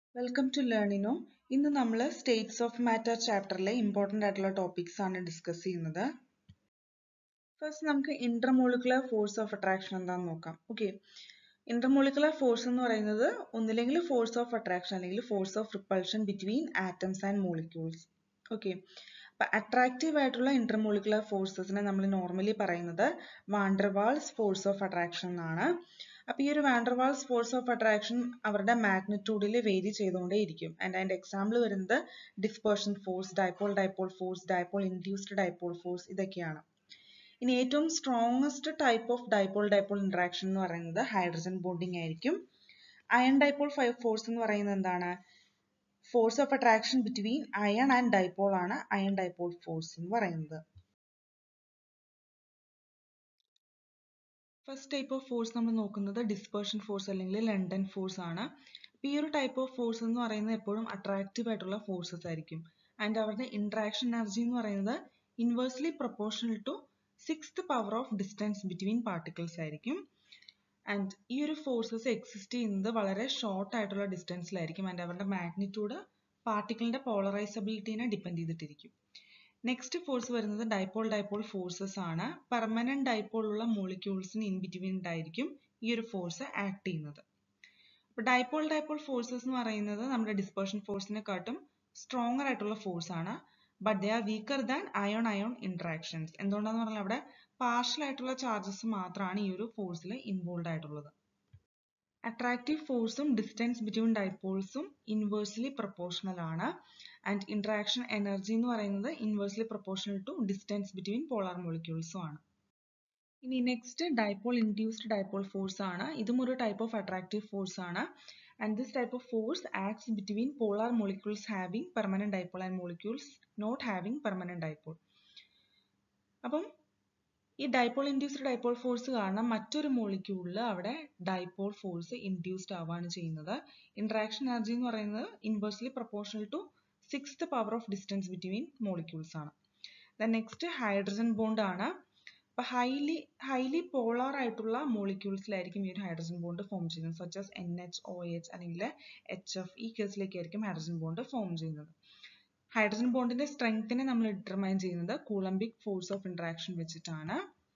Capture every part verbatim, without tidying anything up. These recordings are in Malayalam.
വെൽക്കം ടു ലേണിനോ. ഇന്ന് നമ്മൾ സ്റ്റേറ്റ്സ് ഓഫ് മാറ്റർ ചാപ്റ്ററിലെ ഇമ്പോർട്ടൻ്റ് ആയിട്ടുള്ള ടോപ്പിക്സ് ആണ് ഡിസ്കസ് ചെയ്യുന്നത്. ഫസ്റ്റ് നമുക്ക് ഇന്റർമോളിക്കുലർ ഫോഴ്സ് ഓഫ് അട്രാക്ഷൻ എന്താണെന്ന് നോക്കാം. ഓക്കെ, ഇന്റർമോളിക്കുലർ ഫോഴ്സ് എന്ന് പറയുന്നത് ഒന്നില്ലെങ്കിൽ ഫോഴ്സ് ഓഫ് അട്രാക്ഷൻ അല്ലെങ്കിൽ force of repulsion between atoms and molecules. Okay, അപ്പൊ അട്രാക്റ്റീവ് ആയിട്ടുള്ള ഇന്റർമോളിക്കുലർ ഫോഴ്സസിനെ നമ്മൾ നോർമലി പറയുന്നത് വാണ്ടർവാൾസ് ഫോഴ്സ് ഓഫ് അട്രാക്ഷൻ എന്നാണ്. അപ്പൊ ഈ ഒരു വാണ്ടർവാൾസ് ഫോഴ്സ് ഓഫ് അട്രാക്ഷൻ അവരുടെ മാഗ്നിറ്റ്യൂഡിൽ വേരി ചെയ്തുകൊണ്ടേയിരിക്കും. ആൻഡ് അതിന്റെ എക്സാമ്പിൾ വരുന്നത് dispersion force, dipole dipole force, dipole induced dipole force ഇതൊക്കെയാണ്. ഇനി ഏറ്റവും strongest type of dipole dipole interaction എന്ന് പറയുന്നത് ഹൈഡ്രജൻ ബോണ്ടിങ് ആയിരിക്കും. അയൺ ഡൈപോൾ ഫോഴ്സ് എന്ന് പറയുന്നത് എന്താണ്? Force of attraction between ion and dipole ആണ് അയൺ ഡൈപോൾ ഫോഴ്സ് എന്ന് പറയുന്നത്. ഫസ്റ്റ് ടൈപ്പ് ഓഫ് ഫോഴ്സ് നമ്മൾ നോക്കുന്നത് ഡിസ്പേർഷൻ ഫോഴ്സ് അല്ലെങ്കിൽ ലണ്ടൻ ഫോഴ്സ് ആണ്. ഈ ഒരു ടൈപ്പ് ഓഫ് ഫോഴ്സ് എന്ന് പറയുന്നത് എപ്പോഴും അട്രാക്റ്റീവ് ആയിട്ടുള്ള ഫോഴ്സസ് ആയിരിക്കും. ആൻഡ് അവരുടെ ഇന്ററാക്ഷൻ എനർജി എന്ന് പറയുന്നത് inversely proportional to sixth power of distance between particles ആയിരിക്കും. ആൻഡ് ഈ ഒരു ഫോഴ്സസ് എക്സിസ്റ്റ് ചെയ്യുന്നത് വളരെ ഷോർട്ട് ആയിട്ടുള്ള ഡിസ്റ്റൻസിലായിരിക്കും. ആൻഡ് അവരുടെ മാഗ്നിറ്റ്യൂഡ് പാർട്ടിക്കിളിന്റെ പോളറൈസബിലിറ്റിനെ ഡിപ്പെൻഡ് ചെയ്തിട്ടിരിക്കും. നെക്സ്റ്റ് ഫോഴ്സ് വരുന്നത് ഡൈപോൾ ഡൈപോൾ ഫോഴ്സസ് ആണ്. പെർമനന്റ് ഡൈപോൾ ഉള്ള മോളിക്യൂൾസിന് ഇൻ ബിറ്റ്വീൻ ആയിരിക്കും ഈ ഒരു ഫോഴ്സ് ആക്ട് ചെയ്യുന്നത്. അപ്പൊ ഡൈപോൾ ഡൈപോൾ ഫോഴ്സസ് എന്ന് പറയുന്നത് നമ്മുടെ ഡിസ്പേർഷൻ ഫോഴ്സിനെക്കാട്ടും സ്ട്രോങ്ങർ ആയിട്ടുള്ള ഫോഴ്സ് ആണ്. But they are weaker than ion ion interactions. എന്തുകൊണ്ടാന്ന് പറഞ്ഞാൽ അവിടെ പാർഷ്യൽ ആയിട്ടുള്ള ചാർജസ് മാത്രമാണ് ഈ ഒരു ഫോഴ്സിൽ ഇൻവോൾവ് ആയിട്ടുള്ളത്. അട്രാക്റ്റീവ് ഫോഴ്സും ഡിസ്റ്റൻസ് ബിറ്റ്വീൻ ഡൈപോൾസും ഇൻവേഴ്സ്ലി പ്രൊപ്പോർഷണൽ ആണ്. ആൻഡ് ഇന്ററാക്ഷൻ എനർജി എന്ന് പറയുന്നത് inversely proportional to distance between polar മോളിക്യൂൾസും ആണ്. ഇനി next dipole induced dipole force ആണ്. ഇതും ഒരു ടൈപ്പ് ഓഫ് അട്രാക്റ്റീവ് ഫോഴ്സ് ആണ്. And this type of force acts between polar molecules having permanent dipole and molecules not having permanent dipole. അപ്പം ഈ ഡൈപോൾ ഇൻഡ്യൂസ്ഡ് ഡൈപോൾ ഫോഴ്സ് കാരണം മറ്റൊരു മോളിക്യൂളിൽ അവിടെ ഡൈപോൾ ഫോഴ്സ് ഇൻഡ്യൂസ്ഡ് ആവുകയാണ് ചെയ്യുന്നത്. ഇന്ററാക്ഷൻ എനർജി എന്ന് പറയുന്നത് inversely proportional to sixth power of distance between molecules ആണ്. ദെൻ നെക്സ്റ്റ് ഹൈഡ്രജൻ ബോണ്ട് ആണ്. അപ്പൊ ഹൈലി ഹൈലി പോളാർ ആയിട്ടുള്ള മോളിക്യൂൾസിലായിരിക്കും ഈ ഒരു ഹൈഡ്രജൻ ബോണ്ട് ഫോം ചെയ്യുന്നത്. Such as N H, O H അല്ലെങ്കിൽ എച്ച് എഫ്. ഈ കേസിലേക്കായിരിക്കും ഹൈഡ്രജൻ ബോണ്ട് ഫോം ചെയ്യുന്നത്. ഹൈഡ്രജൻ ബോണ്ടിന്റെ സ്ട്രെങ്ത്തിനെ നമ്മൾ ഡിറ്റർമൈൻ ചെയ്യുന്നത് കൂളംബിക് ഫോഴ്സ് ഓഫ് ഇന്ററാക്ഷൻ വെച്ചിട്ടാണ്.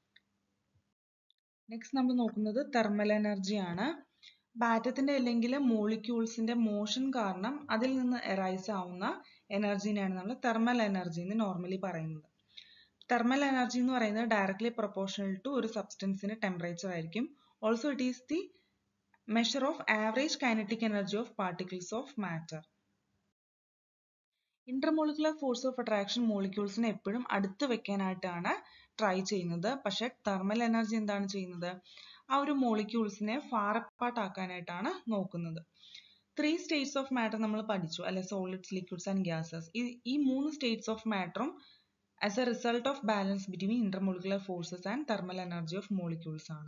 നെക്സ്റ്റ് നമ്മൾ നോക്കുന്നത് തെർമൽ എനർജി ആണ്. ആറ്റത്തിന്റെ അല്ലെങ്കിൽ മോളിക്യൂൾസിന്റെ മോഷൻ കാരണം അതിൽ നിന്ന് എറൈസ് ആവുന്ന എനർജിനെയാണ് നമ്മൾ തെർമൽ എനർജി എന്ന് നോർമലി പറയുന്നത്. തെർമൽ എനർജി എന്ന് പറയുന്നത് ഡയറക്ട്ലി പ്രൊപ്പോർഷണൽ ടു ഒരു സബ്സ്റ്റൻസിന്റെ ടെമ്പറേച്ചർ ആയിരിക്കും. Also it is the measure of average kinetic energy of particles of matter. Intermolecular force of attraction മോളിക്യൂൾസിനെ എപ്പോഴും അടുത്ത് വെക്കാനായിട്ടാണ് ട്രൈ ചെയ്യുന്നത്. പക്ഷെ തെർമൽ എനർജി എന്താണ് ചെയ്യുന്നത്? ആ ഒരു മോളിക്യൂൾസിനെ ഫാർ അപ്പാർട്ട് ആക്കാനായിട്ടാണ് നോക്കുന്നത്. ത്രീ സ്റ്റേറ്റ്സ് ഓഫ് മാറ്റർ നമ്മൾ പഠിച്ചു അല്ലെ, സോളിഡ്സ്, ലിക്വിഡ്സ് ആൻഡ് ഗ്യാസസ്. ഈ മൂന്ന് സ്റ്റേറ്റ്സ് ഓഫ് മാറ്ററും as a result of balance between intermolecular forces and thermal energy of molecules ആണ്.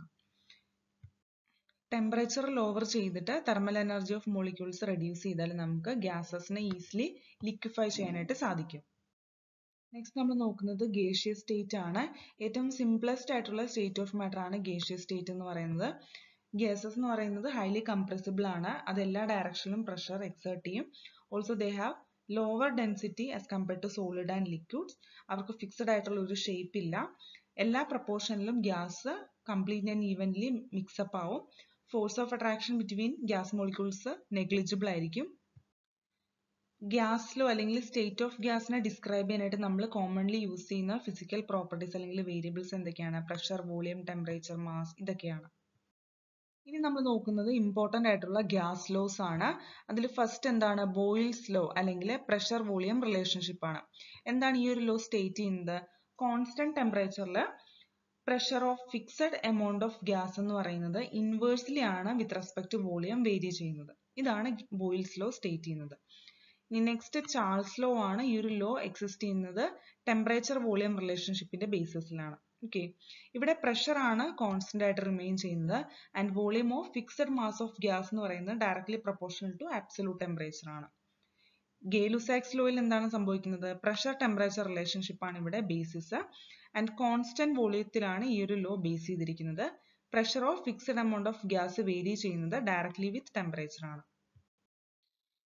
ടെമ്പറേച്ചർ ലോവർ ചെയ്തിട്ട് thermal energy of molecules reduce ചെയ്താൽ നമുക്ക് ഗ്യാസസിനെ ഈസിലി ലിക്വിഫൈ ചെയ്യാനായിട്ട് സാധിക്കും. നെക്സ്റ്റ് നമ്മൾ നോക്കുന്നത് ഗേഷ്യസ് സ്റ്റേറ്റ് ആണ്. ഏറ്റവും സിംപ്ലസ്റ്റ് ആയിട്ടുള്ള സ്റ്റേറ്റ് ഓഫ് മാറ്റർ ആണ് ഗേഷ്യസ് സ്റ്റേറ്റ് എന്ന് പറയുന്നത്. ഗ്യാസസ് എന്ന് പറയുന്നത് ഹൈലി കംപ്രസിബിൾ ആണ്. അത് എല്ലാ ഡയറക്ഷനിലും പ്രഷർ എക്സേർട്ട് ചെയ്യും. Also they have lower density as compared to solid and liquids. അവർക്ക് ഫിക്സഡ് ആയിട്ടുള്ള ഒരു ഷേപ്പ് ഇല്ല. എല്ലാ പ്രപ്പോർഷനിലും gas completely and evenly mix up ആവും. Force of attraction between gas molecules negligible ആയിരിക്കും. ഗ്യാസിലോ അല്ലെങ്കിൽ സ്റ്റേറ്റ് ഓഫ് ഗ്യാസിനെ ഡിസ്ക്രൈബ് ചെയ്യാനായിട്ട് നമ്മൾ കോമൺലി യൂസ് ചെയ്യുന്ന ഫിസിക്കൽ പ്രോപ്പർട്ടീസ് അല്ലെങ്കിൽ വേരിയബിൾസ് എന്തൊക്കെയാണ്? പ്രഷർ, വോളിയം, ടെമ്പറേച്ചർ, മാസ് ഇതൊക്കെയാണ്. ഇനി നമ്മൾ നോക്കുന്നത് ഇമ്പോർട്ടൻ്റ് ആയിട്ടുള്ള ഗ്യാസ് ലോസ് ആണ്. അതിൽ ഫസ്റ്റ് എന്താണ്? ബോയിൽസ് ലോ അല്ലെങ്കിൽ പ്രഷർ വോളിയം റിലേഷൻഷിപ്പ് ആണ്. എന്താണ് ഈ ഒരു ലോ സ്റ്റേറ്റ് ചെയ്യുന്നത്? കോൺസ്റ്റന്റ് ടെമ്പറേച്ചറിൽ pressure of fixed amount of gas എന്ന് പറയുന്നത് ഇൻവേഴ്സ്ലി ആണ് with respect to volume vary ചെയ്യുന്നത്. ഇതാണ് ബോയിൽസ് ലോ സ്റ്റേറ്റ് ചെയ്യുന്നത്. ഇനി നെക്സ്റ്റ് ചാൾസ് ലോ ആണ്. ഈ ഒരു ലോ എക്സിസ്റ്റ് ചെയ്യുന്നത് ടെമ്പറേച്ചർ വോളിയം റിലേഷൻഷിപ്പിന്റെ ബേസിസിലാണ്. ഓക്കെ, ഇവിടെ പ്രഷർ ആണ് കോൺസ്റ്റന്റ് ആയിട്ട് റിമെയിൻ ചെയ്യുന്നത്. And volume of fixed mass of gas എന്ന് പറയുന്നത് directly proportional to absolute temperature ആണ്. ഗേ-ലുസാക്സ് ലോയിൽ എന്താണ് സംഭവിക്കുന്നത്? പ്രഷർ ടെമ്പറേച്ചർ റിലേഷൻഷിപ്പ് ആണ് ഇവിടെ ബേസിസ്. ആൻഡ് കോൺസ്റ്റന്റ് വോളിയത്തിലാണ് ഈ ഒരു ലോ ബേസ് ചെയ്തിരിക്കുന്നത്. Pressure of fixed amount of gas vary ചെയ്യുന്നത് ഡയറക്ട്ലി വിത്ത് ടെമ്പറേച്ചർ ആണ്.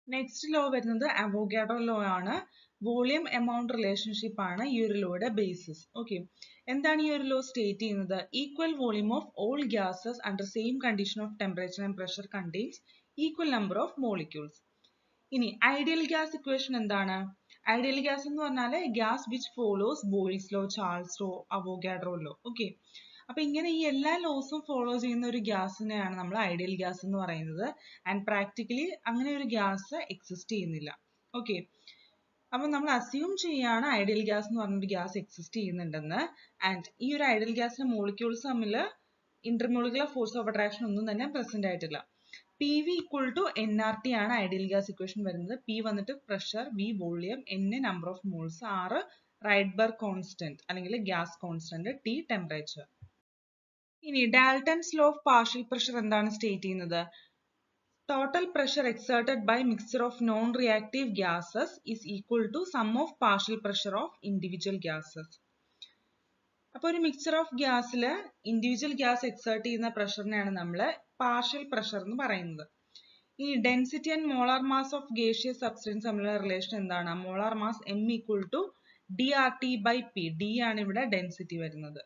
നെക്സ്റ്റ് ലോ വരുന്നത് അവോഗാഡ്രോ ലോ ആണ്. വോളിയം എമൗണ്ട് റിലേഷൻഷിപ്പ് ആണ് ഈ ഒരു ലോയുടെ ബേസിസ്. ഓക്കെ, എന്താണ് ഈ ഒരു ലോ സ്റ്റേറ്റ് ചെയ്യുന്നത്? Equal volume of all gases under same condition of temperature and pressure contains equal number of molecules. ഇനി ഐഡിയൽ ഗ്യാസ് ഇക്വേഷൻ എന്താണ്? ഐഡിയൽ ഗ്യാസ് എന്ന് പറഞ്ഞാൽ gas which follows boils law, Charles law, Avogadro law. Okay, അപ്പൊ ഇങ്ങനെ ഈ എല്ലാ ലോസും ഫോളോ ചെയ്യുന്ന ഒരു ഗ്യാസിനെയാണ് നമ്മൾ ഐഡിയൽ ഗ്യാസ് എന്ന് പറയുന്നത്. ആൻഡ് പ്രാക്ടിക്കലി അങ്ങനെ ഒരു ഗ്യാസ് എക്സിസ്റ്റ് ചെയ്യുന്നില്ല. ഓക്കെ, അപ്പൊ നമ്മൾ അസ്യൂം ചെയ്യാണ് ഐഡിയൽ ഗ്യാസ് എന്ന് പറഞ്ഞൊരു ഗ്യാസ് എക്സിസ്റ്റ് ചെയ്യുന്നുണ്ടെന്ന്. ആൻഡ് ഈ ഒരു ഐഡിയൽ ഗ്യാസിന്റെ മോളിക്യൂൾസ് തമ്മിൽ ഇന്റർമോളിക്കുലർ ഫോഴ്സ് ഓഫ് അട്രാക്ഷൻ ഒന്നും തന്നെ പ്രസന്റ് ആയിട്ടില്ല. P V equal to N R T ആണ് ഐഡിയൽ ഗ്യാസ് ഇക്വേഷൻ വരുന്നത്. പി വന്നിട്ട് pressure, V volume, N number of moles, R Rydberg constant അല്ലെങ്കിൽ ഗ്യാസ് കോൺസ്റ്റന്റ്, ടി ടെമ്പറേച്ചർ. ഇനി Dalton's law of partial pressure എന്താണ് സ്റ്റേറ്റ് ചെയ്യുന്നത്? Total pressure exerted by mixture of non reactive gases is equal to sum of partial pressure of individual gases. അപ്പൊ ഒരു മിക്സ്ചർ ഓഫ് ഗ്യാസിൽ ഇൻഡിവിജ്വൽ ഗ്യാസ് എക്സേർട്ട് ചെയ്യുന്ന പ്രഷറിനെയാണ് നമ്മൾ പാർഷ്യൽ പ്രഷർ എന്ന് പറയുന്നത്. ഈ density and molar mass of gaseous substance തമ്മിലുള്ള റിലേഷൻ എന്താണ്? Molar mass M equal to D R T by P. D ആണ് ഇവിടെ ഡെൻസിറ്റി വരുന്നത്.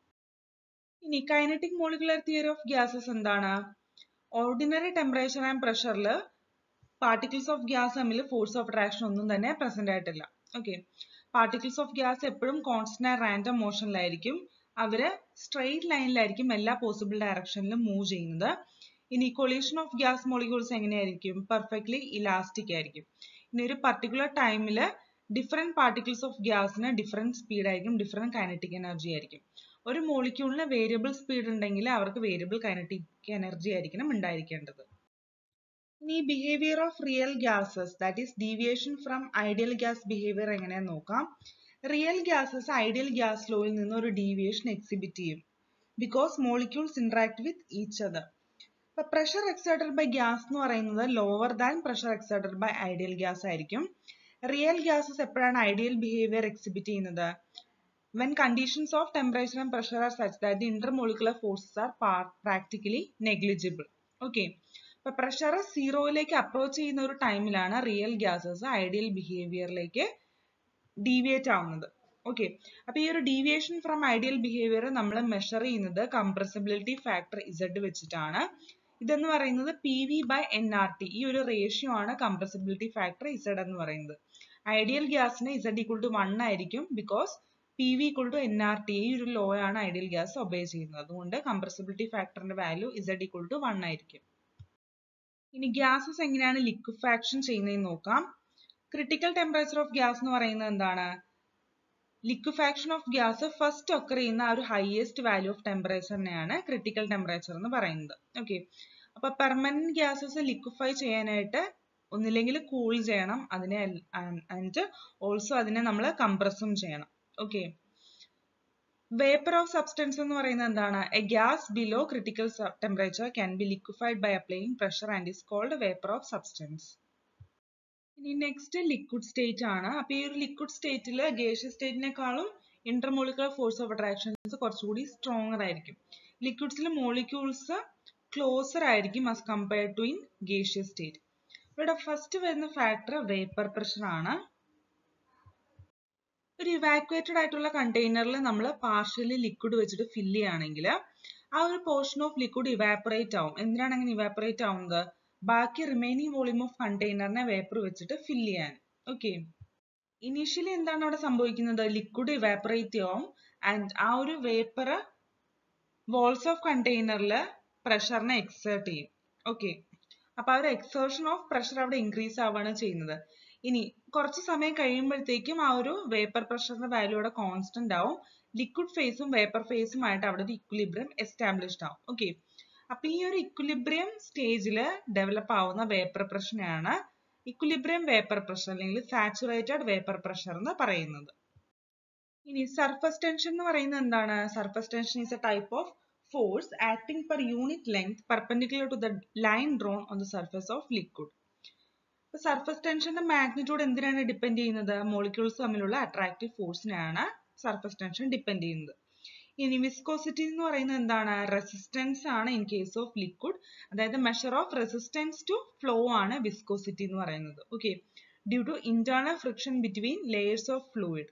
ഇനി kinetic molecular theory of gases എന്താണ്? ഓർഡിനറി ടെമ്പറേച്ചർ ആൻഡ് പ്രഷറിൽ പാർട്ടിക്കിൾസ് ഓഫ് ഗ്യാസ് തമ്മിൽ ഫോഴ്സ് ഓഫ് അട്രാക്ഷൻ ഒന്നും തന്നെ പ്രസന്റ് ആയിട്ടില്ല. ഓക്കെ, പാർട്ടിക്കിൾസ് ഓഫ് ഗ്യാസ് എപ്പോഴും കോൺസ്റ്റന്റ് ആൻഡ് റാൻഡം മോഷനിലായിരിക്കും. അവര് സ്ട്രെയിറ്റ് ലൈനിലായിരിക്കും എല്ലാ പോസിബിൾ ഡയറക്ഷനിലും മൂവ് ചെയ്യുന്നത്. ഇനി കൊളീഷൻ ഓഫ് ഗ്യാസ് മോളിക്യൂൾസ് എങ്ങനെയായിരിക്കും? പെർഫെക്റ്റ്ലി ഇലാസ്റ്റിക് ആയിരിക്കും. ഇനി ഒരു പർട്ടിക്കുലർ ടൈമിൽ ഡിഫറെന്റ് പാർട്ടിക്കിൾസ് ഓഫ് ഗ്യാസിന് ഡിഫറെന്റ് സ്പീഡ് ആയിരിക്കും, ഡിഫറെന്റ് കൈനറ്റിക് എനർജി ആയിരിക്കും. ഒരു മോളിക്യൂളിന് വേരിയബിൾ സ്പീഡ് ഉണ്ടെങ്കിൽ അവർക്ക് വേരിയബിൾ കൈനറ്റിക് എനർജി ആയിരിക്കണം ഉണ്ടായിരിക്കേണ്ടത്. ഇനി behaviour of real gases, that is deviation from ideal gas behaviour എങ്ങനെയാന്ന് നോക്കാം. റിയൽ ഗ്യാസസ് ഐഡിയൽ ഗ്യാസ് ലോയിൽ നിന്ന് ഒരു ഡീവിയേഷൻ എക്സിബിറ്റ് ചെയ്യും because molecules interact with each other. ഇപ്പൊ പ്രഷർ എക്സേർട്ടഡ് ബൈ ഗ്യാസ് എന്ന് പറയുന്നത് lower than pressure exerted by ideal gas ആയിരിക്കും. റിയൽ ഗ്യാസസ് എപ്പോഴാണ് ഐഡിയൽ ബിഹേവിയർ എക്സിബിറ്റ് ചെയ്യുന്നത്? when conditions of temperature and pressure are such that the intermolecular forces are practically negligible. Okay, അപ്പൊ പ്രഷർ സീറോയിലേക്ക് അപ്രോച്ച് ചെയ്യുന്ന ഒരു ടൈമിലാണ് റിയൽ ഗ്യാസസ് ഐഡിയൽ ബിഹേവിയറിലേക്ക് ഡീവിയേറ്റ് ആവുന്നത്. ഓക്കെ, അപ്പൊ ഈ ഒരു ഡീവിയേഷൻ ഫ്രം ഐഡിയൽ ബിഹേവിയർ നമ്മൾ മെഷർ ചെയ്യുന്നത് കംപ്രസിബിലിറ്റി ഫാക്ടർ ഇസഡ് വെച്ചിട്ടാണ്. ഇതെന്ന് പറയുന്നത് P V by N R T, ഈ ഒരു റേഷ്യോ ആണ് കംപ്രസിബിലിറ്റി ഫാക്ടർ ഇസഡ് എന്ന് പറയുന്നത്. ഐഡിയൽ ഗ്യാസിന് ഇസഡ് ഈക്വൽ ടു വൺ ആയിരിക്കും because P V equal to N R T, ഈ ഒരു ലോ ആണ് ഐഡിയൽ ഗ്യാസ് ഒബേ ചെയ്യുന്നത്. അതുകൊണ്ട് കംപ്രസിബിലിറ്റി ഫാക്ടറിന്റെ value Z equal to one ആയിരിക്കും. ഇനി ഗ്യാസസ് എങ്ങനെയാണ് ലിക്വിഫാക്ഷൻ ചെയ്യുന്നതെന്ന് നോക്കാം. ക്രിട്ടിക്കൽ ടെമ്പറേച്ചർ ഓഫ് ഗ്യാസ് എന്ന് പറയുന്നത് എന്താണ്? Liquefaction of gas first occur ചെയ്യുന്ന ഒരു ഹൈയസ്റ്റ് വാല്യൂ ഓഫ് ടെമ്പറേച്ചറിനെയാണ് ക്രിട്ടിക്കൽ ടെമ്പറേച്ചർ എന്ന് പറയുന്നത്. ഓക്കെ, അപ്പൊ പെർമനന്റ് ഗ്യാസസ് ലിക്വിഫൈ ചെയ്യാനായിട്ട് ഒന്നില്ലെങ്കിൽ കൂൾ ചെയ്യണം അതിനെ, ആൻഡ് ഓൾസോ അതിനെ നമ്മൾ കംപ്രസും ചെയ്യണം. ഓക്കെ, വേപ്പർ ഓഫ് സബ്സ്റ്റൻസ് എന്ന് പറയുന്നത് എന്താണ്? A gas below critical temperature can be liquefied by applying pressure and is called vapour of substance. ഇനി നെക്സ്റ്റ് ലിക്വിഡ് സ്റ്റേറ്റ് ആണ്. അപ്പൊ ഈ ഒരു ലിക്വിഡ് സ്റ്റേറ്റിൽ ഗേഷ്യസ് സ്റ്റേറ്റിനേക്കാളും ഇന്റർമോളിക്കുലർ ഫോഴ്സ് ഓഫ് അട്രാക്ഷൻസ് കുറച്ചുകൂടി സ്ട്രോങ്ങർ ആയിരിക്കും. ലിക്വിഡ്സിൽ മോളിക്യൂൾസ് ക്ലോസർ ആയിരിക്കും as compared to in gaseous state. ഇവിടെ ഫസ്റ്റ് വരുന്ന ഫാക്ടർ വേപ്പർ പ്രഷർ ആണ്. ഒരു ഇവാക്യുവേറ്റഡ് ആയിട്ടുള്ള കണ്ടെയ്നറിൽ നമ്മൾ പാർഷ്യലി ലിക്വിഡ് വെച്ചിട്ട് ഫില്ല് ചെയ്യുകയാണെങ്കിൽ ആ ഒരു പോർഷൻ ഓഫ് ലിക്വിഡ് ഇവാപ്പറേറ്റ് ആവും. എന്തിനാണ് അങ്ങനെ ഇവാപ്പറേറ്റ് ആവുന്നത്? ബാക്കി റിമൈനിങ് വോളിയം ഓഫ് കണ്ടെയ്നറിനെ വേപ്പർ വെച്ചിട്ട് ഫില്ല് ചെയ്യാൻ. ഓക്കെ, ഇനീഷ്യലി എന്താണ് അവിടെ സംഭവിക്കുന്നത്? ലിക്വിഡ് ഇവാപ്പറേറ്റ് ആവും ആൻഡ് ആ ഒരു വേപ്പർ വാൾസ് ഓഫ് കണ്ടെയ്നറിൽ പ്രഷറിനെ എക്സേർട്ട് ചെയ്യും. ഓക്കെ, അപ്പൊ ആ ഒരു എക്സേർഷൻ ഓഫ് പ്രഷർ അവിടെ ഇൻക്രീസ് ആവുകയാണ് ചെയ്യുന്നത്. ഇനി കുറച്ച് സമയം കഴിയുമ്പോഴത്തേക്കും ആ ഒരു വേപ്പർ പ്രഷറിന്റെ വാല്യൂ അവിടെ കോൺസ്റ്റന്റ് ആവും. ലിക്വിഡ് ഫേസും വേപ്പർ ഫേസും ആയിട്ട് അവിടെ ഒരു ഇക്വിലിബ്രിയം എസ്റ്റാബ്ലിഷ്ഡ് ആവും. ഓക്കെ, അപ്പൊ ഈ ഒരു ഇക്വിലിബ്രിയം സ്റ്റേജിൽ ഡെവലപ്പ് ആവുന്ന വേപ്പർ പ്രഷറിനെയാണ് ഇക്വിലിബ്രിയം വേപ്പർ പ്രഷർ അല്ലെങ്കിൽ സാച്ചുറേറ്റഡ് വേപ്പർ പ്രഷർ എന്ന് പറയുന്നത്. ഇനി സർഫസ് ടെൻഷൻ എന്ന് പറയുന്നത് എന്താണ്? Surface tension is a type of force acting per unit length perpendicular to the line drawn on the surface of liquid. So surface tension magnitude എന്തിനാണ് ഡിപെൻഡ് ചെയ്യുന്നത്? മോളിക്യൂൾസ് തമ്മിലുള്ള അട്രാക്റ്റീവ് ഫോഴ്സിനെയാണ് സർഫസ് ടെൻഷൻ ഡിപെൻഡ് ചെയ്യുന്നത്. ഇനി വിസ്കോസിറ്റി എന്ന് പറയുന്നത് എന്താണ്? റെസിസ്റ്റൻസ് ആണ് ഇൻ കേസ് ഓഫ് ലിക്വിഡ്. അതായത് measure of resistance to flow ആണ് വിസ്കോസിറ്റി എന്ന് പറയുന്നത്. Okay, due to internal friction between layers of fluid.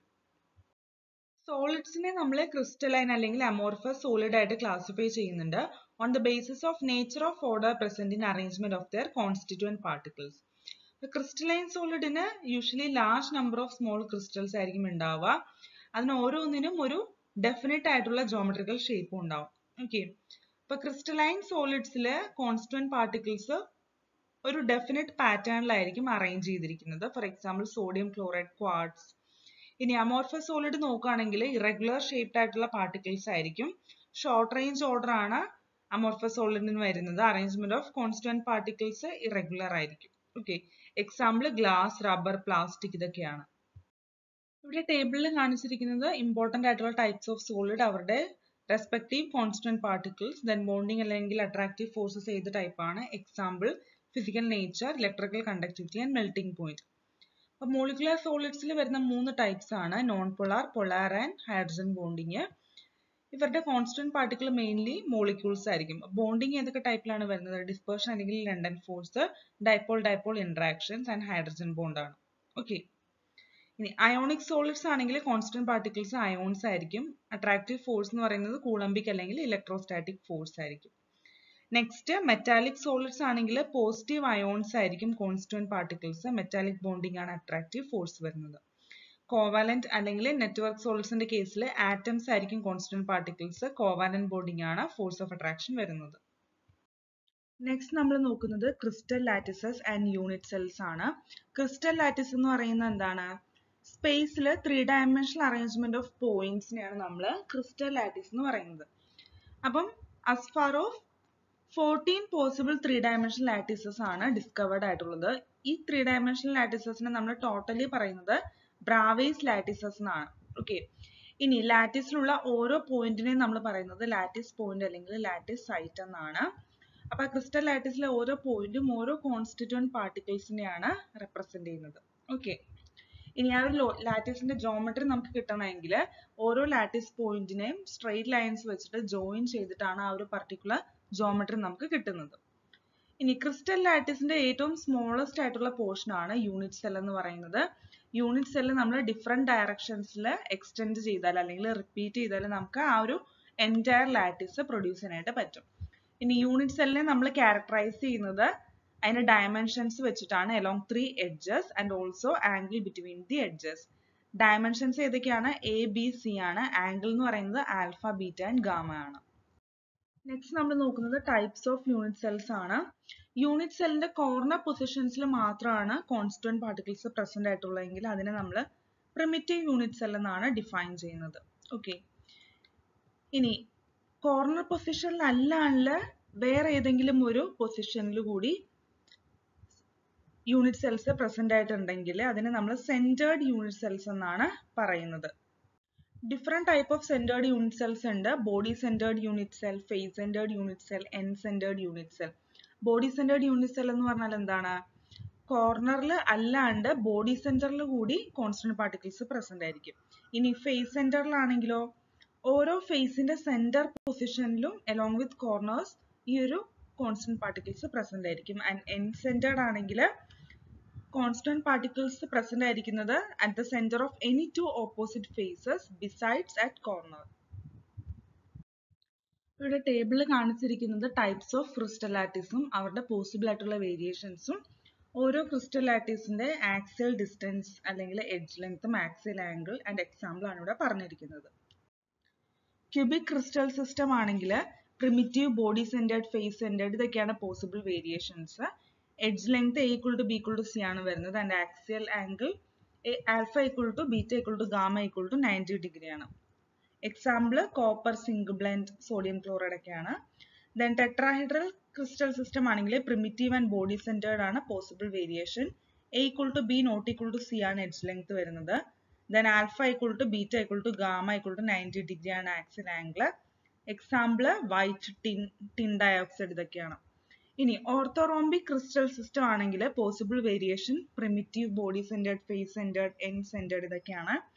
സോളിഡ്സിനെ നമ്മൾ ക്രിസ്റ്റലൈൻ അല്ലെങ്കിൽ അമോർഫസ് സോളിഡ് ആയിട്ട് ക്ലാസിഫൈ ചെയ്യുന്നുണ്ട് on the basis of nature of order present in arrangement of their constituent particles. Crystalline സോളിഡിന് usually large number of small crystals ആയിരിക്കും ഉണ്ടാവുക. അതിന് ഓരോന്നിനും ഒരു ഡെഫിനറ്റ് ആയിട്ടുള്ള ജോമെട്രിക്കൽ ഷേപ്പും ഉണ്ടാവും. ഓക്കെ, അപ്പൊ ക്രിസ്റ്റലൈൻ സോളിഡ്സിലെ കോൺസ്റ്റിറ്റ്യൂവന്റ് പാർട്ടിക്കിൾസ് ഒരു ഡെഫിനറ്റ് പാറ്റേണിലായിരിക്കും അറേഞ്ച് ചെയ്തിരിക്കുന്നത്. For example sodium chloride, quartz. ഇനി അമോർഫസ് സോളിഡ് നോക്കുകയാണെങ്കിൽ ഇറഗുലർ ഷേപ്ഡ് ആയിട്ടുള്ള പാർട്ടിക്കിൾസ് ആയിരിക്കും. ഷോർട്ട് റേഞ്ച് ഓർഡർ ആണ് അമോർഫസ് സോളിഡിന് വരുന്നത്. Arrangement of constituent particles irregular ആയിരിക്കും. Okay, example glass, rubber, plastic ഇതൊക്കെയാണ്. ഇവിടെ ടേബിളിൽ കാണിച്ചിരിക്കുന്നത് ഇമ്പോർട്ടന്റ് ആയിട്ടുള്ള ടൈപ്സ് ഓഫ് സോളിഡ്, അവരുടെ respective constituent particles, then bonding അല്ലെങ്കിൽ അട്രാക്റ്റീവ് ഫോഴ്സസ് ഏത് ടൈപ്പ് ആണ്, example physical nature, electrical conductivity and melting point. അപ്പൊ മോളിക്കുലർ സോളിഡ്സിൽ വരുന്ന മൂന്ന് ടൈപ്സ് ആണ് non polar, polar and hydrogen bonding. ഇവരുടെ കോൺസ്റ്റന്റ് പാർട്ടിക്കിൾ മെയിൻലി മോളിക്യൂൾസ് ആയിരിക്കും. ബോണ്ടിങ് ഏതൊക്കെ ടൈപ്പിലാണ് വരുന്നത്? ഡിസ്പെർഷൻ അല്ലെങ്കിൽ London force, dipole dipole interactions and hydrogen bond ആണ്. ഓക്കെ, ഇനി അയോണിക് സോളിഡ്സ് ആണെങ്കിൽ കോൺസ്റ്റന്റ് പാർട്ടിക്കിൾസ് അയോൺസ് ആയിരിക്കും. അട്രാക്റ്റീവ് ഫോഴ്സ് എന്ന് പറയുന്നത് കൂളംബിക് അല്ലെങ്കിൽ ഇലക്ട്രോസ്റ്റാറ്റിക് ഫോഴ്സ് ആയിരിക്കും. നെക്സ്റ്റ് മെറ്റാലിക് സോളിഡ്സ് ആണെങ്കിൽ പോസിറ്റീവ് അയോൺസ് ആയിരിക്കും കോൺസ്റ്റിറ്റ്യൂവന്റ് പാർട്ടിക്കിൾസ്. മെറ്റാലിക് ബോണ്ടിങ് ആണ് അട്രാക്റ്റീവ് ഫോഴ്സ് വരുന്നത്. കോവാലന്റ് അല്ലെങ്കിൽ നെറ്റ്വർക്ക് സോളിഡ്സിന്റെ കേസിൽ ആറ്റംസ് ആയിരിക്കും കോൺസ്റ്റിറ്റ്യൂവന്റ് പാർട്ടിക്കിൾസ്. കോവാലന്റ് ബോണ്ടിങ് ആണ് ഫോഴ്സ് ഓഫ് അട്രാക്ഷൻ വരുന്നത്. നെക്സ്റ്റ് നമ്മൾ നോക്കുന്നത് crystal lattices and unit cells ആണ്. ക്രിസ്റ്റൽ ലാറ്റിസ് എന്ന് പറയുന്നത് എന്താണ്? സ്പേസിൽ ത്രീ ഡയമെൻഷണൽ അറേഞ്ച്മെന്റ് ഓഫ് പോയിന്റ്സിനെയാണ് നമ്മൾ ക്രിസ്റ്റൽ ലാറ്റിസ് എന്ന് പറയുന്നത്. അപ്പം as far of fourteen possible three dimensional lattices ആണ് ഡിസ്കവേർഡ് ആയിട്ടുള്ളത്. ഈ ത്രീ ഡയമെൻഷണൽ ലാറ്റിസസിനെ നമ്മൾ ടോട്ടലി പറയുന്നത് ബ്രാവേസ് ലാറ്റിസസ് എന്നാണ്. ഓക്കെ, ഇനി ലാറ്റിസിലുള്ള ഓരോ പോയിന്റിനെയും നമ്മൾ പറയുന്നത് ലാറ്റിസ് പോയിന്റ് അല്ലെങ്കിൽ ലാറ്റിസ് സൈറ്റ് എന്നാണ്. അപ്പൊ ക്രിസ്റ്റൽ ലാറ്റിസിലെ ഓരോ പോയിന്റും ഓരോ കോൺസ്റ്റിറ്റ്യൂവന്റ് പാർട്ടിക്കിൾസിനെയാണ് റെപ്രസെന്റ് ചെയ്യുന്നത്. ഓക്കെ, ഇനി ആ ഒരു ലാറ്റിസിന്റെ ജോമെട്രി നമുക്ക് കിട്ടണമെങ്കിൽ ഓരോ ലാറ്റിസ് പോയിന്റിനെയും സ്ട്രെയിറ്റ് ലൈൻസ് വെച്ചിട്ട് ജോയിൻ ചെയ്തിട്ടാണ് ആ ഒരു പർട്ടിക്കുലർ ജോമെട്രി നമുക്ക് കിട്ടുന്നത്. ഇനി ക്രിസ്റ്റൽ ലാറ്റിസിന്റെ ഏറ്റവും സ്മോളസ്റ്റ് ആയിട്ടുള്ള പോർഷൻ ആണ് യൂണിറ്റ് സെൽ എന്ന് പറയുന്നത്. യൂണിറ്റ് സെൽ നമ്മൾ ഡിഫറെന്റ് ഡയറക്ഷൻസിൽ എക്സ്റ്റെൻഡ് ചെയ്താൽ അല്ലെങ്കിൽ റിപ്പീറ്റ് ചെയ്താൽ നമുക്ക് ആ ഒരു എൻറ്റയർ ലാറ്റിസ് പ്രൊഡ്യൂസ് ചെയ്യാനായിട്ട് പറ്റും. ഇനി യൂണിറ്റ് സെല്ലിനെ നമ്മൾ ക്യാരക്ടറൈസ് ചെയ്യുന്നത് അതിന്റെ ഡയമെൻഷൻസ് വെച്ചിട്ടാണ്. Along three edges and also angle between the edges. Dimensions ഏതൊക്കെയാണ്? എ ബി സി ആണ്. ആംഗിൾ എന്ന് പറയുന്നത് ആൽഫ, ബീറ്റ ആൻഡ് ഗാമ ആണ്. നെക്സ്റ്റ് നമ്മൾ നോക്കുന്നത് ടൈപ്സ് ഓഫ് യൂണിറ്റ് സെൽസ് ആണ്. യൂണിറ്റ് സെല്ലിന്റെ കോർണർ പൊസിഷൻസിൽ മാത്രമാണ് കോൺസ്റ്റിറ്റ്യൂവന്റ് പാർട്ടിക്കിൾസ് പ്രസന്റ് ആയിട്ടുള്ളതെങ്കിൽ അതിനെ നമ്മൾ പ്രിമിറ്റീവ് യൂണിറ്റ് സെൽ എന്നാണ് ഡിഫൈൻ ചെയ്യുന്നത്. ഓക്കെ, ഇനി കോർണർ പൊസിഷനിൽ അല്ലാണ്ട് വേറെ ഏതെങ്കിലും ഒരു പൊസിഷനിൽ കൂടി യൂണിറ്റ് സെൽസ് പ്രസന്റ് ആയിട്ടുണ്ടെങ്കിൽ അതിനെ നമ്മൾ സെന്റേർഡ് യൂണിറ്റ് സെൽസ് എന്നാണ് പറയുന്നത്. Different type of centred unit cells ഉണ്ട്. Body centred unit cell, face centred unit cell, end centred unit cell. Body centred unit cell എന്ന് പറഞ്ഞാൽ എന്താണ്? കോർണറിൽ അല്ലാണ്ട് ബോഡി സെന്ററിൽ കൂടി കോൺസ്റ്റന്റ് പാർട്ടിക്കിൾസ് പ്രസന്റ് ആയിരിക്കും. ഇനി ഫേസ് സെന്ററിലാണെങ്കിലോ ഓരോ ഫേസിന്റെ സെന്റർ പൊസിഷനിലും അലോങ് വിത്ത് കോർണേഴ്സ് ഈ ഒരു കോൺസ്റ്റന്റ് പാർട്ടിക്കിൾസ് പ്രസന്റ് ആയിരിക്കും. ആൻഡ് എൻഡ് സെന്റേർഡ് ആണെങ്കിൽ കോൺസ്റ്റന്റ് പാർട്ടിക്കിൾസ് പ്രസന്റ് ആയിരിക്കുന്നത് at the centre of any two opposite faces besides at corner. ഇവിടെ ടേബിളിൽ കാണിച്ചിരിക്കുന്നത് ടൈപ്സ് ഓഫ് ക്രിസ്റ്റൽ ലാറ്റിസും അവരുടെ പോസിബിൾ ആയിട്ടുള്ള വേരിയേഷൻസും ഓരോ ക്രിസ്റ്റൽ ലാറ്റിസിന്റെ ആക്സിയൽ ഡിസ്റ്റൻസ് അല്ലെങ്കിൽ എഡ്ജ് ലെങ്ത്തും ആക്സിയൽ ആംഗിൾ ആൻഡ് എക്സാമ്പിൾ ആണ് ഇവിടെ പറഞ്ഞിരിക്കുന്നത്. ക്യൂബിക് ക്രിസ്റ്റൽ സിസ്റ്റം ആണെങ്കിൽ primitive, body centred, face centred ഇതൊക്കെയാണ് possible variations. Edge length A equal to B equal to C ആണ് വരുന്നത്. And axial angle alpha equal to beta equal to gamma equal to ninety degree ആണ്. Example copper, zinc blende, sodium chloride ഒക്കെയാണ്. ദെൻ ടെട്രാഹൈഡ്രൽ ക്രിസ്റ്റൽ സിസ്റ്റം ആണെങ്കിൽ പ്രിമിറ്റീവ് ആൻഡ് ബോഡി സെന്റേർഡ് ആണ് possible variation. A equal to B not equal to C ആണ് എഡ്ജ് ലെങ്ത് വരുന്നത്. Then alpha equal to beta equal to gamma equal to ninety degree ആണ് axial angle. Example white tin, tin dioxide ഇതൊക്കെയാണ്. ഇനി ഓർത്തോറോംബിക് ക്രിസ്റ്റൽ സിസ്റ്റം ആണെങ്കിൽ possible variation primitive, body centred, face centred, end centred ഇതൊക്കെയാണ്.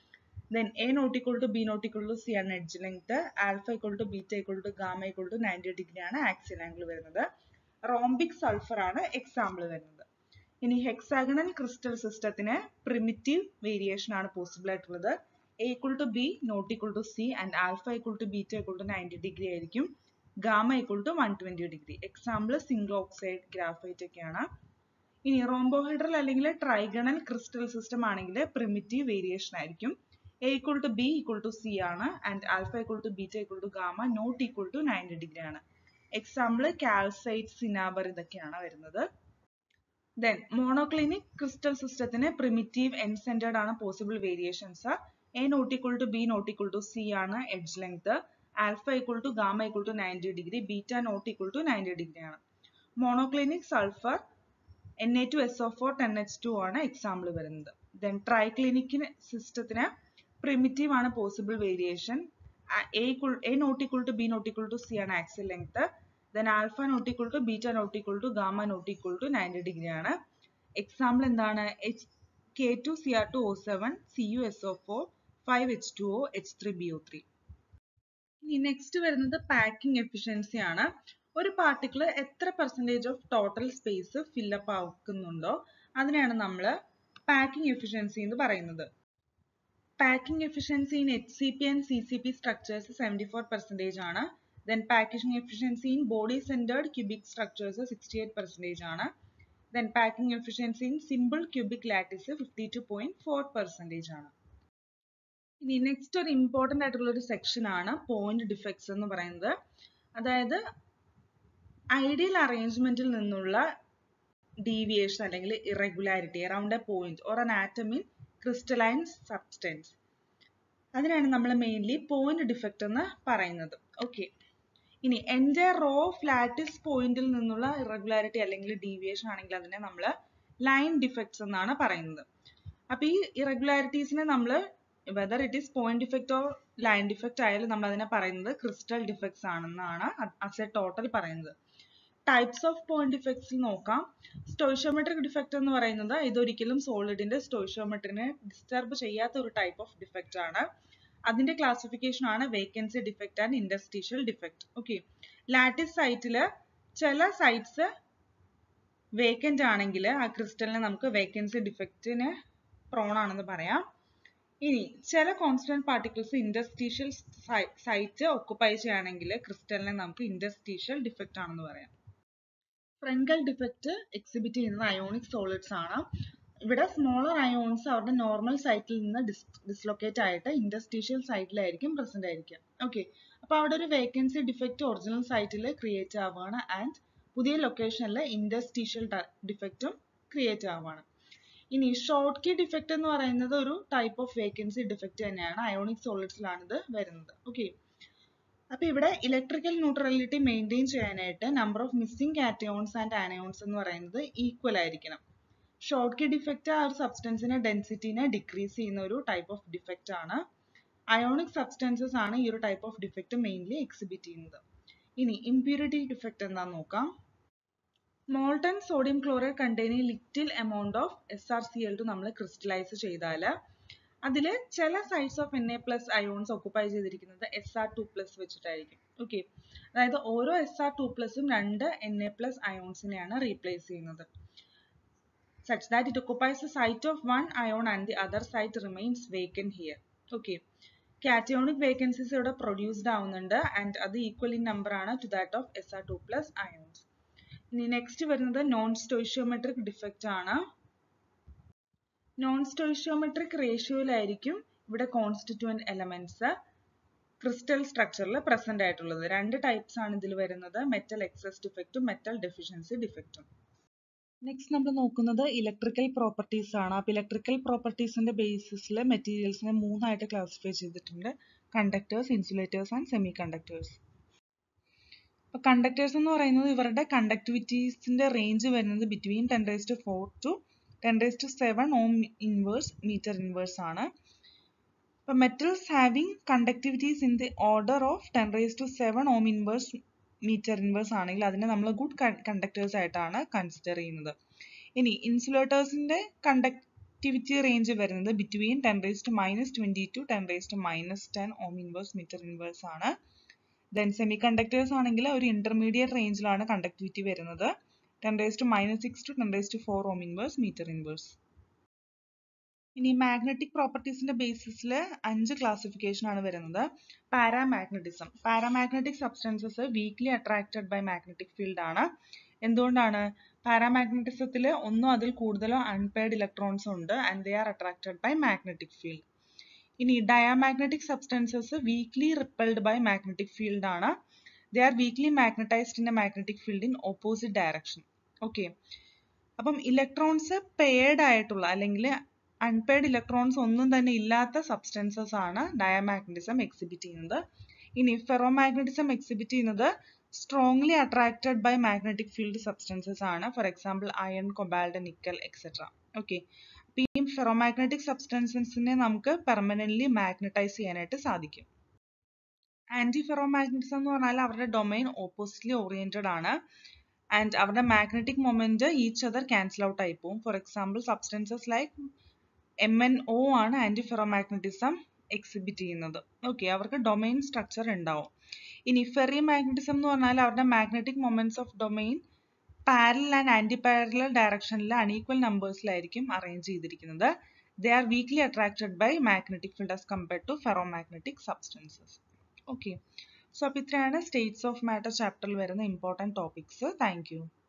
Then A not equal to B not equal to C ആണ് edge length. Alpha equal to beta equal to gamma equal to ninety degree ആണ് axial angle വരുന്നത്. Rhombic sulfur ആണ് example വരുന്നത്. ഇനി hexagonal crystal systemത്തിന് primitive variation ആണ് possible ആയിട്ടുള്ളത്. A equal to B not equal to C and alpha equal to beta equal to ninety degree ആയിരിക്കും. Gamma equal to one hundred twenty degree. Example single oxide graphite ഒക്കെയാണ്. ഇനി rhombohedral അല്ലെങ്കിൽ trigonal crystal system ആണെങ്കിൽ primitive variation ആയിരിക്കും. A equal to B equal to C ആണ് and alpha equal to beta equal to gamma not equal to ninety degree ആണ്. Example calcite, cinnabar ഇതൊക്കെയാണ് വരുന്നത്. Then monoclinic crystal systemത്തിന് primitive end-centered ആണ് possible variations. A not equal to B not equal to C ആണ് edge length. Alpha equal to gamma equal to ninety degree. Beta not equal to ninety degree ആണ്. Monoclinic sulfur N A two S O four ten H two ആണ് example വരുന്നത്. Then triclinic systemത്തിന് primitive ആണ് possible variation. A equal A not equal to B not equal to C ആണ് axial length. Then alpha not equal to beta not equal to gamma not equal to ninety degree ആണ്. Example എന്താണ് K two C R two O seven C U S O four five H two O H three B O three. ഇനി നെക്സ്റ്റ് വരുന്നത് പാക്കിംഗ് എഫിഷ്യൻസി ആണ്. ഒരു പാർട്ടിക്കിൾ എത്ര percentage of total space fill up ആക്കുന്നുണ്ടോ അതിനെയാണ് നമ്മൾ പാക്കിംഗ് എഫിഷ്യൻസി എന്ന് പറയുന്നത്. Packing efficiency in H C P and C C P structures seventy-four percent ആണ്. Then packing efficiency in body centered cubic structures sixty-eight percent ആണ്. Then packing efficiency in simple cubic lattice fifty-two point four percent ആണ്. ഇനി നെക്സ്റ്റ് ഒരു ഇമ്പോർട്ടൻ്റ് ആയിട്ടുള്ള ഒരു സെക്ഷൻ ആണ് പോയിന്റ് ഡിഫെക്ട്സ് എന്ന് പറയുന്നത്. അതായത് ഐഡിയൽ അറേഞ്ച്മെന്റിൽ നിന്നുള്ള ഡീവിയേഷൻ അല്ലെങ്കിൽ irregularity around a point or an atom in crystalline substance അതിനാണ് നമ്മൾ മെയിൻലി പോയിന്റ് ഡിഫെക്റ്റ് എന്ന് പറയുന്നത്. ഓക്കെ, ഇനി എൻ്റെ റോ ഓഫ് ലാറ്റിസ് പോയിന്റിൽ നിന്നുള്ള ഇറഗുലാരിറ്റി അല്ലെങ്കിൽ ഡീവിയേഷൻ ആണെങ്കിൽ അതിനെ നമ്മൾ ലൈൻ ഡിഫെക്ട്സ് എന്നാണ് പറയുന്നത്. അപ്പൊ ഈ ഇറഗുലാരിറ്റീസിനെ നമ്മൾ whether it is point defect or line defect ആയാലും നമ്മൾ അതിനെ പറയുന്നത് ക്രിസ്റ്റൽ ഡിഫെക്ട്സ് ആണെന്നാണ് ആസ് എ ടോട്ടൽ പറയുന്നത്. ടൈപ്സ് ഓഫ് പോയിന്റ് ഡിഫെക്ട്സ് നോക്കാം. സ്റ്റോയിഷ്യോമെട്രിക് ഡിഫെക്റ്റ് എന്ന് പറയുന്നത് ഇതൊരിക്കലും സോളിഡിന്റെ സ്റ്റോയിഷ്യോമെട്രിനെ ഡിസ്റ്റർബ് ചെയ്യാത്ത ഒരു ടൈപ്പ് ഓഫ് ഡിഫെക്റ്റ് ആണ്. അതിന്റെ ക്ലാസിഫിക്കേഷൻ ആണ് vacancy defect and interstitial defect. Okay, lattice സൈറ്റില് ചില സൈറ്റ്സ് വേക്കന്റ് ആണെങ്കിൽ ആ ക്രിസ്റ്റലിനെ നമുക്ക് വേക്കൻസി ഡിഫെക്റ്റിന് പ്രോൺ ആണെന്ന് പറയാം. ഇനി ചില constant particles interstitial site occupy ചെയ്യുകയാണെങ്കിൽ ക്രിസ്റ്റലിനെ നമുക്ക് ഇൻഡസ്ട്രീഷ്യൽ ഡിഫെക്റ്റ് ആണെന്ന് പറയാം. ഫ്രങ്കൽ ഡിഫെക്റ്റ് എക്സിബിറ്റ് ചെയ്യുന്നത് അയോണിക് സോളിഡ്സ് ആണ്. ഇവിടെ സ്മോളർ അയോൺസ് അവരുടെ നോർമൽ സൈറ്റിൽ നിന്ന് ഡിസ് ഡിസ്ലൊക്കേറ്റ് ആയിട്ട് ഇൻഡസ്ട്രീഷ്യൽ സൈറ്റിലായിരിക്കും പ്രസന്റ് ആയിരിക്കുക. ഓക്കെ, അപ്പൊ അവിടെ ഒരു വേക്കൻസി ഡിഫെക്റ്റ് ഒറിജിനൽ സൈറ്റിൽ ക്രിയേറ്റ് ആവുകയാണ് ആൻഡ് പുതിയ ലൊക്കേഷനിൽ ഇൻഡസ്ട്രീഷ്യൽ ഡിഫെക്റ്റും ക്രിയേറ്റ് ആവുകയാണ്. ഇനി ഷോർട്ട് കീ ഡിഫെക്റ്റ് എന്ന് പറയുന്നത് ഒരു ടൈപ്പ് ഓഫ് വേക്കൻസി ഡിഫെക്റ്റ് തന്നെയാണ്. അയോണിക് സോളിഡ്സിലാണ് ഇത് വരുന്നത്. ഓക്കെ, അപ്പൊ ഇവിടെ ഇലക്ട്രിക്കൽ ന്യൂട്രലിറ്റി മെയിൻറ്റെയിൻ ചെയ്യാനായിട്ട് number of missing cations and anions എന്ന് പറയുന്നത് ഈക്വൽ ആയിരിക്കണം. ഷോർട്ട് കീ ഡിഫെക്റ്റ് ആ ഒരു സബ്സ്റ്റൻസിന്റെ ഡെൻസിറ്റിനെ ഡിക്രീസ് ചെയ്യുന്ന ഒരു ടൈപ്പ് ഓഫ് ഡിഫെക്റ്റ് ആണ്. അയോണിക് സബ്സ്റ്റൻസസ് ആണ് ഈ ഒരു type of defect mainly exhibit ചെയ്യുന്നത്. ഇനി ഇംപ്യൂരിറ്റി ഡിഫെക്റ്റ് എന്താന്ന് നോക്കാം. Molten sodium chloride containing little amount of S R C L two നമ്മൾ ക്രിസ്റ്റലൈസ് ചെയ്താൽ അതിൽ ചില sites of N A plus ions occupy ചെയ്തിരിക്കുന്നത് എസ് ആർ ടു പ്ലസ് വെച്ചിട്ടായിരിക്കും. ഓക്കെ, അതായത് ഓരോ എസ് ആർ ടു പ്ലസും രണ്ട് എൻ എ പ്ലസ് അയോൺസിനെയാണ് റീപ്ലേസ് ചെയ്യുന്നത്. such that it occupies the site of one ion and the other site remains vacant here. Okay, cationic vacancies ഇവിടെ produced ആവുന്നുണ്ട് and അത് equal in number ആണ് to that of S R two plus ions. ഇനി നെക്സ്റ്റ് വരുന്നത് നോൺ സ്റ്റോയിഷ്യോമെട്രിക് ഡിഫെക്റ്റ് ആണ്. നോൺ സ്റ്റോയിഷ്യോമെട്രിക് റേഷ്യോയിലായിരിക്കും ഇവിടെ കോൺസ്റ്റിറ്റ്യൂവന്റ് എലമെന്റ്സ് ക്രിസ്റ്റൽ സ്ട്രക്ചറിൽ പ്രസന്റ് ആയിട്ടുള്ളത്. രണ്ട് ടൈപ്സ് ആണ് ഇതിൽ വരുന്നത്, മെറ്റൽ എക്സസ് ഡിഫെക്റ്റും മെറ്റൽ ഡെഫിഷ്യൻസി ഡിഫെക്റ്റും. നെക്സ്റ്റ് നമ്മൾ നോക്കുന്നത് ഇലക്ട്രിക്കൽ പ്രോപ്പർട്ടീസ് ആണ്. അപ്പോൾ ഇലക്ട്രിക്കൽ പ്രോപ്പർട്ടീസിന്റെ ബേസിസിൽ മെറ്റീരിയൽസിനെ മൂന്നായിട്ട് ക്ലാസിഫൈ ചെയ്തിട്ടുണ്ട്: conductors, insulators and semiconductors. അപ്പോൾ കണ്ടക്ടേഴ്സ് എന്ന് പറയുന്നത് ഇവരുടെ കണ്ടക്ടിവിറ്റീസിന്റെ റേഞ്ച് വരുന്നത് between ten raise to four to ten raise to seven ohm inverse metre inverse ആണ്. അപ്പോൾ metals having conductivities in the order of ten raise to seven ohm inverse metre inverse ആണെങ്കിൽ അതിനെ നമ്മൾ ഗുഡ് കണ്ടക്ടേഴ്സ് ആയിട്ടാണ് കൺസിഡർ ചെയ്യുന്നത്. ഇനി ഇൻസുലേറ്റേഴ്സിന്റെ കണ്ടക്ട് കണ്ടക്ടിവിറ്റി റേഞ്ച് വരുന്നത് between ten raise to minus twenty to ten raise to minus ten ohm inverse metre inverse ആണ്. ദെൻ സെമി കണ്ടക്ടേഴ്സ് ആണെങ്കിൽ ഒരു ഇന്റർമീഡിയറ്റ് റേഞ്ചിലാണ് കണ്ടക്ടിവിറ്റി വരുന്നത്, ten raise to minus six to ten raise to four ohm inverse metre inverse. ഇനി മാഗ്നറ്റിക് പ്രോപ്പർട്ടീസിന്റെ ബേസിസിൽ അഞ്ച് ക്ലാസിഫിക്കേഷൻ ആണ് വരുന്നത്. Paramagnetism. Paramagnetic substances weakly attracted by magnetic field ആണ്. എന്തുകൊണ്ടാണ്? പാരാമാഗ്നറ്റിസത്തിൽ ഒന്നോ അതിൽ കൂടുതലോ അൺപെയർഡ് ഇലക്ട്രോൺസ് ഉണ്ട് and they are attracted by magnetic field. ഇനി diamagnetic substances weakly repelled by magnetic field ആണ്. They are weakly magnetised in a magnetic field in opposite direction. Okay, അപ്പം ഇലക്ട്രോൺസ് പെയർഡ് ആയിട്ടുള്ള അല്ലെങ്കിൽ അൺപെയർഡ് ഇലക്ട്രോൺസ് ഒന്നും തന്നെ ഇല്ലാത്ത സബ്സ്റ്റൻസസ് ആണ് ഡയാമാഗ്നറ്റിസം എക്സിബിറ്റ് ചെയ്യുന്നത്. ഇനി ഫെറോമാഗ്നറ്റിസം എക്സിബിറ്റ് ചെയ്യുന്നത് strongly attracted by magnetic field substances ആണ്. For example iron, cobalt, nickel etcetera. Okay, അപ്പൊ ഈ ഫെറോമാഗ്നറ്റിക് സബ്സ്റ്റൻസസിനെ നമുക്ക് പെർമനന്റ്ലി മാഗ്നറ്റൈസ് ചെയ്യാനായിട്ട് സാധിക്കും. ആന്റി ഫെറോമാഗ്നറ്റിസം എന്ന് പറഞ്ഞാൽ അവരുടെ ഡൊമൈൻ ഓപ്പോസിറ്റ്ലി ഓറിയന്റഡ് ആണ് ആൻഡ് അവരുടെ magnetic moment each other cancel out ആയി പോകും. For example substances like M N O ആണ് ആന്റി ഫെറോമാഗ്നറ്റിസം എക്സിബിറ്റ് ചെയ്യുന്നത്. ഓക്കെ, അവർക്ക് ഡൊമൈൻ സ്ട്രക്ചർ ഉണ്ടാവും. ഇനി ഫെറി മാഗ്നറ്റിസം എന്ന് പറഞ്ഞാൽ അവരുടെ magnetic moments of domain parallel and antiparallel ഡയറക്ഷനിൽ അൺഈക്വൽ നമ്പേഴ്സിലായിരിക്കും അറേഞ്ച് ചെയ്തിരിക്കുന്നത്. They are weakly attracted by magnetic field as compared to ferromagnetic substances. Okay, so അപ്പോൾ ഇത്രയാണ് സ്റ്റേറ്റ്സ് ഓഫ് മാറ്റർ ചാപ്റ്ററിൽ വരുന്ന ഇമ്പോർട്ടൻറ്റ് ടോപ്പിക്സ്. Thank you.